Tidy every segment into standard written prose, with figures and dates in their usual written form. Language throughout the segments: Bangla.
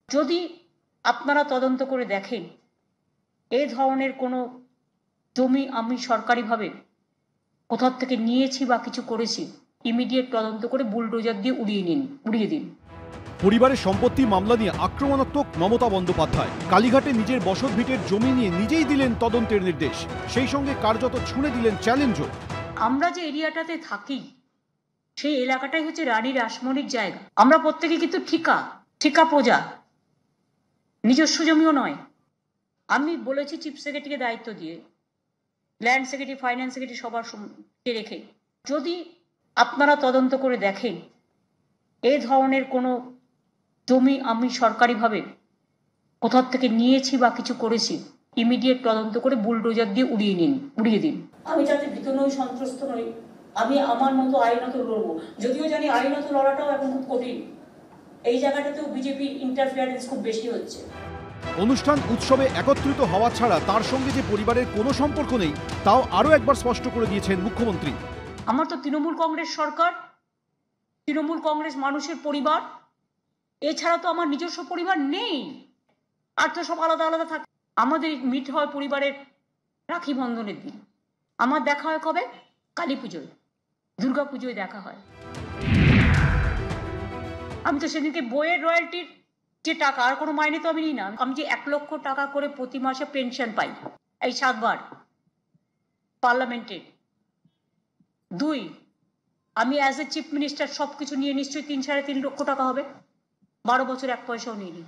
যদি আপনারা তদন্ত করে দেখেন এই ধরনের কোনো জমি আমি সরকারিভাবে কোথা থেকে নিয়েছি বা কিছু করেছি, ইমিডিয়েট তদন্ত করে বুলডোজার দিয়ে উড়িয়ে দিন। পরিবারের সম্পত্তি মামলা নিয়ে আক্রমণাত্মক মমতা বন্দ্যোপাধ্যায় কালীঘাটে নিজের বসত ভিটের জমি নিয়ে নিজেই দিলেন তদন্তের নির্দেশ, সেই সঙ্গে কার্যত ছুঁড়ে দিলেন চ্যালেঞ্জও। আমরা যে এরিয়াটাতে থাকি সেই এলাকাটাই হচ্ছে রানী রাসমণির জায়গা। আমরা প্রত্যেকে কিন্তু ঠিকা প্রজা, নিজস্ব জমিও নয়। আমি বলেছি চিফ সেক্রেটারিকে দায়িত্ব দিয়ে, ল্যান্ড সেক্রেটারি, ফাইন্যান্স সেক্রেটারি সবার রেখে, যদি আপনারা তদন্ত করে দেখেন এই ধরনের কোনো জমি আমি সরকারিভাবে কোথা থেকে নিয়েছি বা কিছু করেছি, ইমিডিয়েট তদন্ত করে বুলডোজার দিয়ে উড়িয়ে দিন। আমি যাতে ভীত নই, সন্ত্রস্ত নই, আমি আমার মতো আইনত লড়বো। যদিও জানি আইনত লড়াটাও এখন খুব কঠিন। এই জায়গাটাতেও বিজেপির ইন্টারফিয়ারেন্স খুব বেশি হচ্ছে। অনুষ্ঠান উৎসবে একত্রিত হওয়া ছাড়া তার সঙ্গে যে পরিবারের কোনো সম্পর্ক নেই তাও আরও একবার স্পষ্ট করে দিয়েছেন মুখ্যমন্ত্রী। আমার তো তৃণমূল কংগ্রেস সরকার, তৃণমূল কংগ্রেস মানুষের পরিবার, এছাড়া তো আমার নিজস্ব পরিবার নেই। আর তো সব আলাদা আলাদা থাকে। আমাদের মিট হয় পরিবারের রাখি বন্ধনের দিন। আমার দেখা হয় কবে? কালী পুজোয়, দুর্গা পুজোয় দেখা হয়। আমি তো সেদিনকে বইয়ের রয়্যালটির যে টাকা, আর কোনো মাইনে তো আমি নিই না। আমি যে 1 লক্ষ টাকা করে প্রতি মাসে পেনশন পাই, এই 7 বার পার্লামেন্টের। 2, আমি অ্যাজ এ চিফ মিনিস্টার সবকিছু নিয়ে নিশ্চয়ই 3-3.5 লক্ষ টাকা হবে। 12 বছর 1 পয়সাও নিইনি,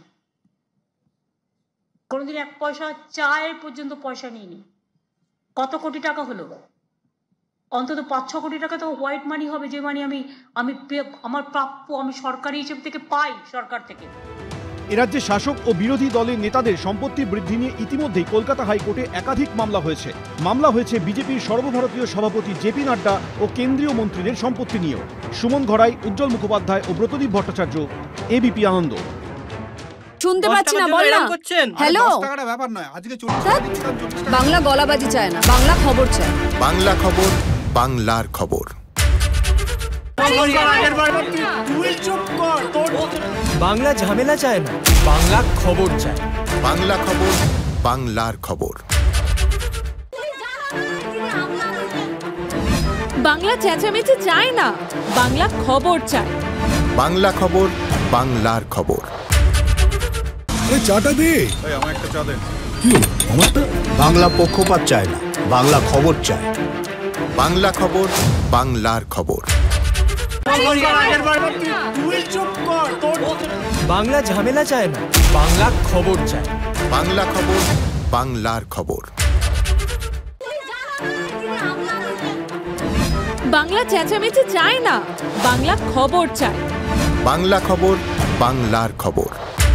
কোনোদিন 1 পয়সা চায় পর্যন্ত পয়সা নিইনি। কত কোটি টাকা হলো? অন্তত 5-6 কোটি টাকা তো হোয়াইট মানি হবে, যে মানি আমি আমার প্রাপ্য, আমি সরকারি হিসেব থেকে পাই, সরকার থেকে। এরাজ্যে শাসক ও বিরোধী দলের নেতাদের সম্পত্তি বৃদ্ধি নিয়ে ইতিমধ্যেই কলকাতা হাইকোর্টে একাধিক মামলা হয়েছে বিজেপির সর্বভারতীয় সভাপতি জেপি নাড্ডা ও কেন্দ্রীয় মন্ত্রীদের সম্পত্তি নিয়েও। সুমন ঘরাই, উজ্জ্বল মুখোপাধ্যায় ও ব্রতদীপ ভট্টাচার্য, এবিপি আনন্দ। শুনতে পাচ্ছি না, বল না। হ্যালো, ব্যাপার নয়, আজকে বাংলা গলাবাজি চায় না, বাংলা খবর চায়। বাংলা খবর, বাংলার খবর। বাংলা ঝামেলা চায় না, বাংলা খবর চায়। বাংলা খবর, বাংলার খবর। বাংলা চেঁচামেচি চায় না, বাংলা খবর চায়। বাংলা খবর, বাংলার খবর। চাটা দে, আমার একটা চা দেন। কি আমারটা? বাংলা পক্ষপাত চায় না, বাংলা খবর চায়। বাংলা খবর, বাংলার খবর। বাংলা ঝামেলা চায় না, বাংলা খবর চায়। বাংলা খবর, বাংলার খবর। বাংলা চেঁচামেচি চায় না, বাংলা খবর চায়। বাংলা খবর, বাংলার খবর।